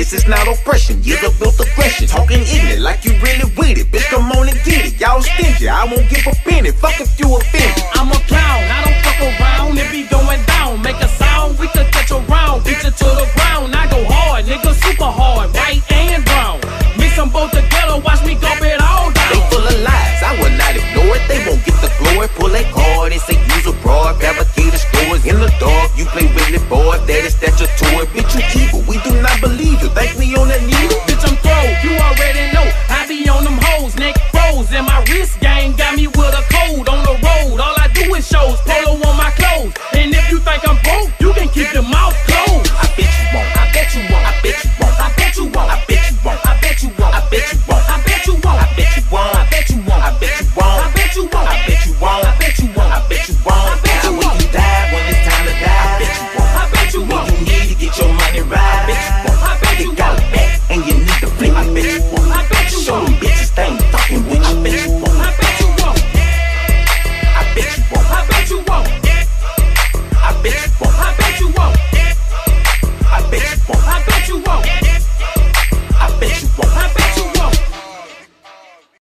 This is not oppression, years of built aggression. Talking ignorant like you really with it. Bitch, come on and get it. Y'all stingy, I won't give a penny. Fuck if you offended. I'm a clown, I don't fuck around. It be going down. Make a sound, we could catch a round. Beat you to the ground. I go hard, nigga, super hard. White and brown. Mix them both together, watch me gulp it all down. They full of lies, I will not ignore it. They won't get the glory. Pull a card and say